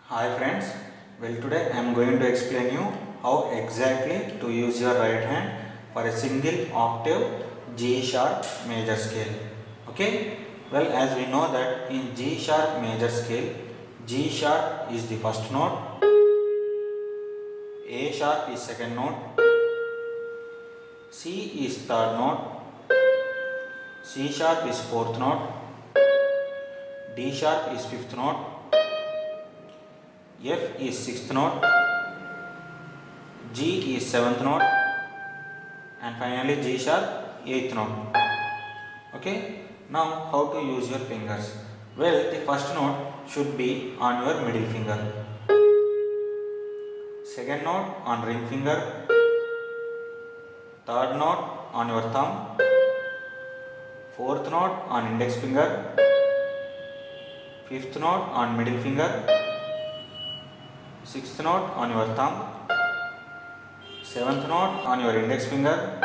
Hi friends, well today I am going to explain you how exactly to use your right hand for a single octave G sharp major scale. Okay, well as we know that in G sharp major scale, G sharp is the first note, A sharp is second note, C is third note, C sharp is fourth note, D sharp is fifth note, F is sixth note, G is seventh note, and finally G sharp eighth note. Okay, now how to use your fingers? Well, the first note should be on your middle finger, second note on ring finger, third note on your thumb, fourth note on index finger, fifth note on middle finger, sixth note on your thumb, seventh note on your index finger,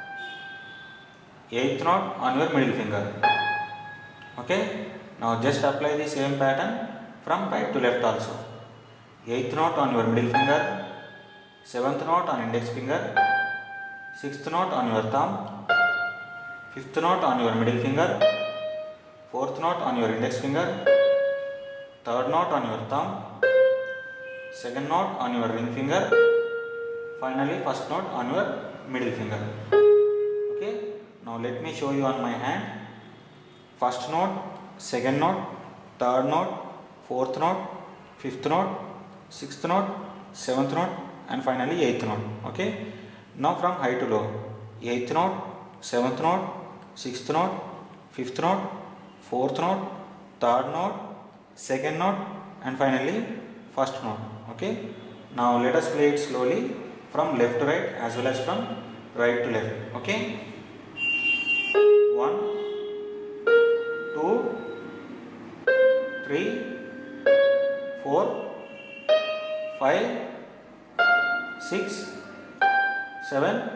eighth note on your middle finger. Okay, now just apply the same pattern from right to left also. Eighth note on your middle finger, seventh note on index finger, sixth note on your thumb, fifth note on your middle finger, fourth note on your index finger, third note on your thumb, second note on your ring finger, finally first note on your middle finger. Okay, now let me show you on my hand. First note, second note, third note, fourth note, fifth note, sixth note, seventh note, and finally eighth note. Okay, now from high to low, eighth note, seventh note, sixth note, fifth note, fourth note, third note, second note, and finally first note. Okay, now let us play it slowly from left to right as well as from right to left. Okay, 1, 2, 3, 4, 5, 6, 7,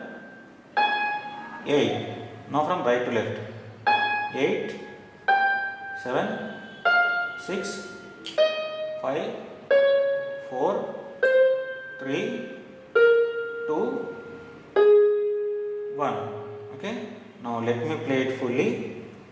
8. Now from right to left, 8, 7, 6, 5, 4, 3, 2, 1. Okay, now let me play it fully.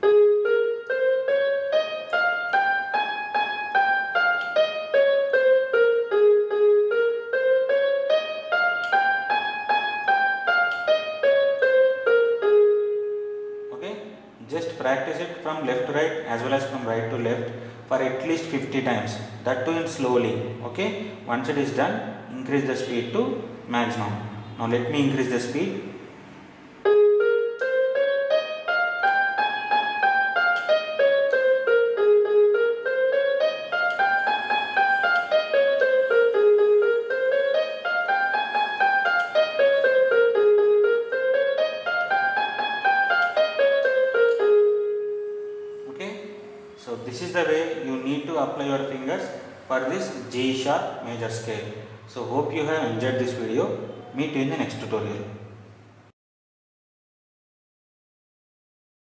Okay, just practice it from left to right as well as from right to left for at least 50 times, that too in slowly. Okay, once it is done, increase the speed to maximum. Now let me increase the speed. So this is the way you need to apply your fingers for this G sharp major scale. So hope you have enjoyed this video. Meet you in the next tutorial.